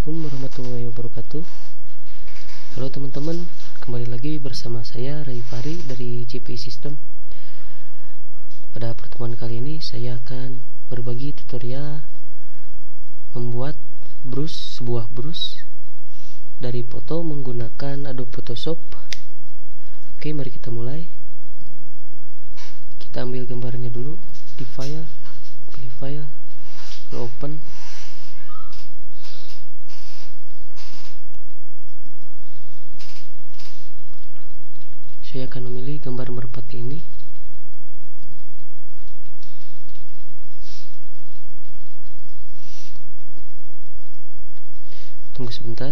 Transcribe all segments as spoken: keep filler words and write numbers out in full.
Assalamualaikum warahmatullahi wabarakatuh. Halo teman-teman, kembali lagi bersama saya Ray Fari dari J P I System. Pada pertemuan kali ini saya akan berbagi tutorial membuat brush, sebuah brush dari foto menggunakan Adobe Photoshop. Oke, mari kita mulai. Kita ambil gambarnya dulu di file, pilih file, open. Saya akan memilih gambar merpati ini. Tunggu sebentar.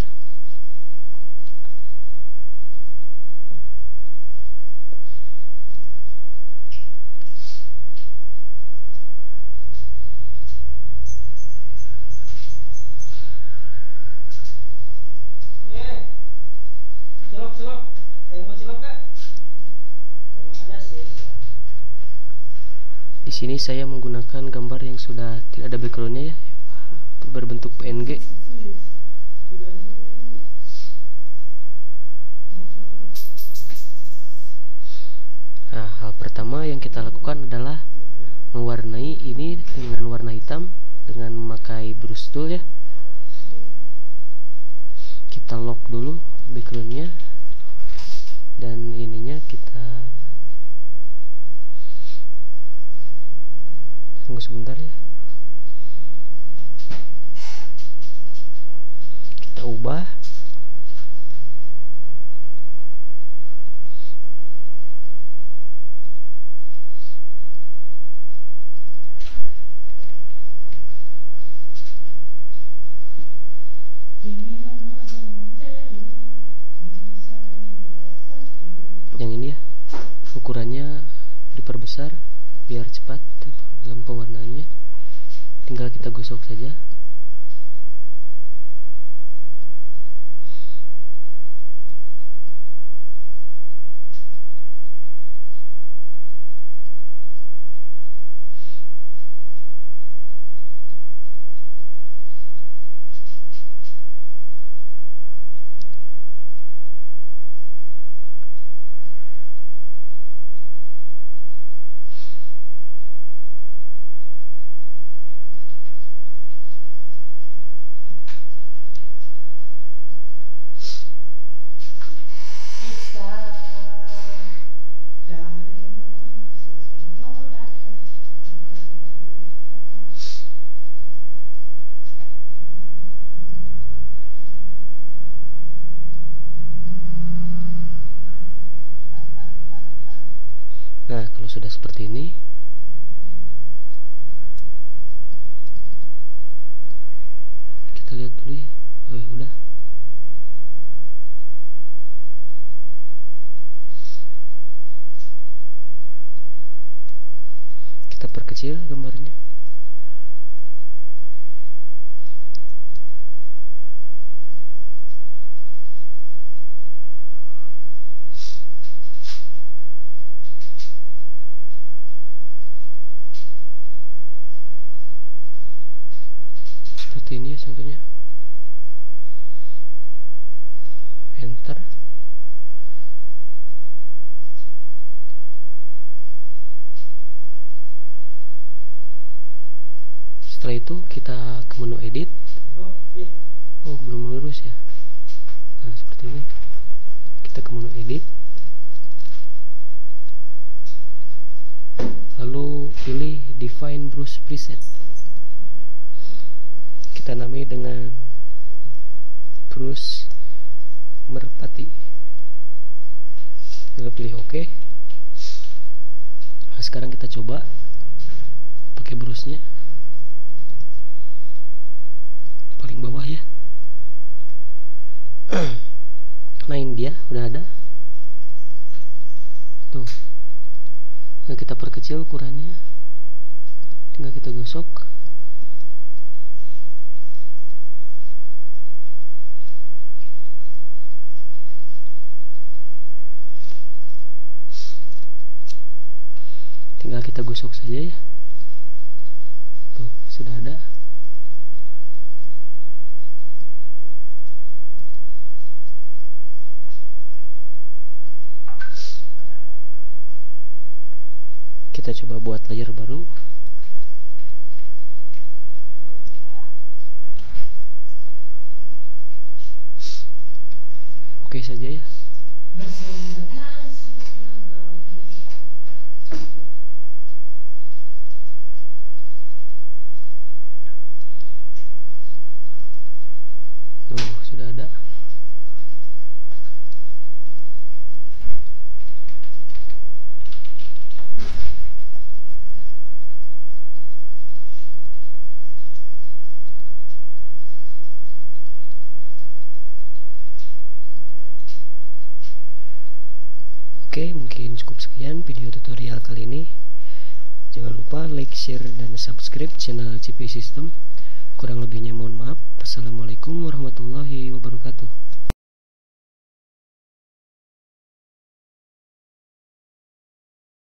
Di sini saya menggunakan gambar yang sudah tidak ada backgroundnya ya, berbentuk P N G. Nah, hal pertama yang kita lakukan adalah mewarnai ini dengan warna hitam dengan memakai brush tool ya. Kita lock dulu backgroundnya dan ininya kita tunggu sebentar ya. Kita ubah. Yang ini ya, ukurannya diperbesar biar cepat dalam pewarnaannya. Tinggal kita gosok saja. Nah, kalau sudah seperti ini, kita lihat dulu ya. Oh ya, udah. Kita perkecil gambarnya. Seperti ini ya contohnya. Enter. Setelah itu kita ke menu edit. Oh, belum lurus ya. Nah, seperti ini. Kita ke menu edit. Lalu pilih define brush preset. Kita namai dengan brush merpati. Lalu pilih OK. Nah, sekarang kita coba pakai brushnya paling bawah ya. Nah, ini dia udah ada tuh. Nah, kita perkecil ukurannya, tinggal kita gosok. Tinggal kita gosok saja ya. Tuh, sudah ada. kita coba buat layar baru. Oke saja ya. Oh, sudah ada. Oke, mungkin cukup sekian video tutorial kali ini. Jangan lupa like, share, dan subscribe channel C P I System. Kurang lebihnya mohon maaf. Wassalamualaikum warahmatullahi wabarakatuh.